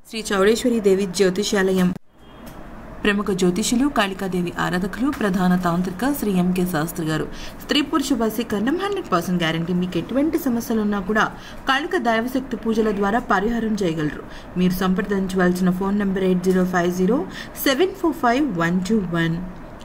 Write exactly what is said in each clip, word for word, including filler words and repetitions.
శ్రీ చౌడేశ్వరి దేవి జ్యోతిషాలయం ప్రముఖ జ్యోతిషులు కాళికాదేవి ఆరాధకులు ప్రధాన తాంత్రిక శ్రీ ఎంకే శాస్త్రి గారు. స్త్రీ పురుష వశీకరణం హండ్రెడ్ పర్సెంట్ గ్యారంటీ. మీకు ఎటువంటి సమస్యలున్నా కూడా కాళిక దైవశక్తి పూజల ద్వారా పరిహారం చేయగలరు. మీరు సంప్రదించవలసిన phone number eight zero five zero seven four five one two one.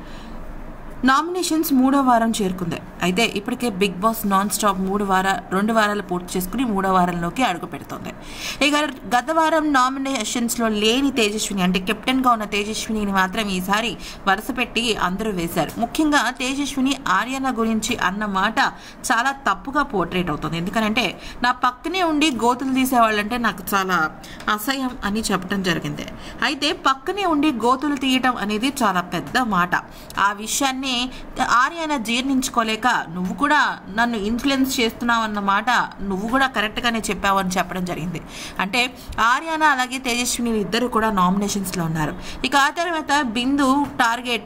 Nominations మూడో వారం చేరుకుంది. అయితే ఇప్పటికే బిగ్ బాస్ నాన్ స్టాప్ మూడు వార రెండు వారాలు పూర్తి చేసుకుని మూడో వారంలోకి అడుగు పెడుతుంది. ఇక గత వారం నామినేషన్స్లో లేని తేజస్విని అంటే కెప్టెన్గా ఉన్న తేజస్వినిని మాత్రం ఈసారి వరుస పెట్టి అందరూ వేశారు. ముఖ్యంగా తేజస్విని ఆర్యన గురించి అన్న మాట చాలా తప్పుగా పోర్ట్రేట్ అవుతుంది. ఎందుకంటే నా పక్కనే ఉండి గోతులు తీసేవాళ్ళంటే నాకు చాలా అసహ్యం అని చెప్పడం జరిగింది. అయితే పక్కనే ఉండి గోతులు తీయటం అనేది చాలా పెద్ద మాట. ఆ విషయాన్ని ఆర్యన జీర్ణించుకోలేక నువ్వు కూడా నన్ను ఇన్ఫ్లుయెన్స్ చేస్తున్నావు అన్నమాట నువ్వు కూడా కరెక్ట్గానే చెప్పావు అని చెప్పడం జరిగింది. అంటే ఆర్యన అలాగే తేజస్విని ఇద్దరు కూడా నామినేషన్స్లో ఉన్నారు. ఇక ఆ తర్వాత బిందు టార్గెట్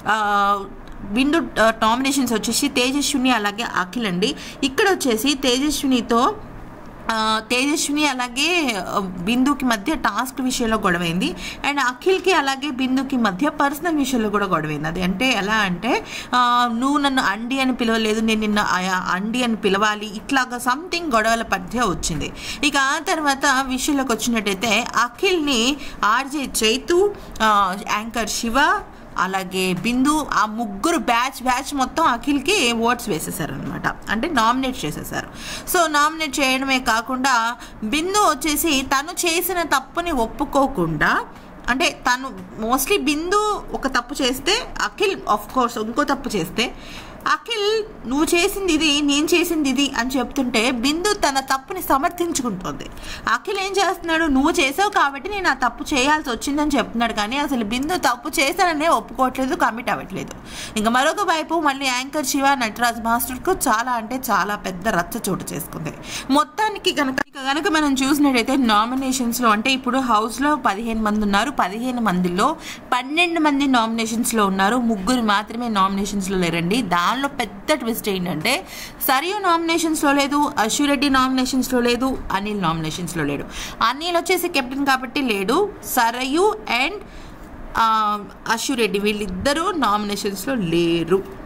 బిందు నామినేషన్స్ వచ్చేసి తేజస్విని అలాగే అఖిల్ అండి. ఇక్కడ వచ్చేసి తేజస్వినితో తేజస్విని అలాగే బిందుకి మధ్య టాస్క్ విషయంలో గొడవైంది. అండ్ అఖిల్కి అలాగే బిందుకి మధ్య పర్సనల్ విషయంలో కూడా గొడవైంది. అది అంటే ఎలా అంటే నువ్వు నన్ను అండి అని పిలవలేదు, నేను నిన్న అండి అని పిలవాలి, ఇట్లాగా సంథింగ్ గొడవల మధ్య వచ్చింది. ఇక ఆ తర్వాత విషయంలోకి వచ్చినట్టయితే అఖిల్ని ఆర్జే చైతు, యాంకర్ శివ అలాగే బిందు ఆ ముగ్గురు బ్యాచ్ బ్యాచ్ మొత్తం అఖిల్కి ఓట్స్ వేసేసారు అనమాట. అంటే నామినేట్ చేసేసారు. సో నామినేట్ చేయడమే కాకుండా బిందు వచ్చేసి తను చేసిన తప్పుని ఒప్పుకోకుండా, అంటే తను మోస్ట్లీ బిందు ఒక తప్పు చేస్తే అఖిల్ ఆఫ్ కోర్స్ ఇంకో తప్పు చేస్తే అఖిల్ నువ్వు చేసింది ఇది నేను చేసింది ఇది అని చెప్తుంటే బిందు తన తప్పుని సమర్థించుకుంటుంది. అఖిల్ ఏం చేస్తున్నాడు, నువ్వు చేసావు కాబట్టి నేను ఆ తప్పు చేయాల్సి వచ్చిందని చెప్తున్నాడు. కానీ అసలు బిందు తప్పు చేశాననే ఒప్పుకోవట్లేదు, కమిట్ అవ్వట్లేదు. ఇంకా మరొక వైపు మళ్ళీ యాంకర్ శివ నటరాజ్ మాస్టర్కు చాలా అంటే చాలా పెద్ద రచ్చ చోటు చేసుకుంది. మొత్తానికి కనుక ఇక కనుక మనం చూసినట్టయితే నామినేషన్స్లో అంటే ఇప్పుడు హౌస్లో పదిహేను మంది ఉన్నారు. పదిహేను మందిలో పన్నెండు మంది నామినేషన్స్లో ఉన్నారు, ముగ్గురు మాత్రమే నామినేషన్స్లో లేరండి. దానిలో పెద్ద ట్విస్ట్ ఏంటంటే సరియు నామినేషన్స్లో లేదు, అశ్విరెడ్డి నామినేషన్స్లో లేదు, అనిల్ నామినేషన్స్లో లేడు. అనిల్ వచ్చేసి కెప్టెన్ కాబట్టి లేడు. సరయు అండ్ అశ్విరెడ్డి వీళ్ళిద్దరూ నామినేషన్స్లో లేరు.